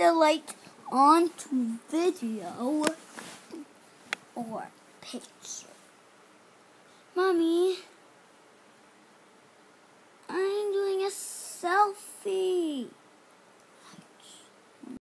the light onto video or picture. Mommy, I'm doing a selfie.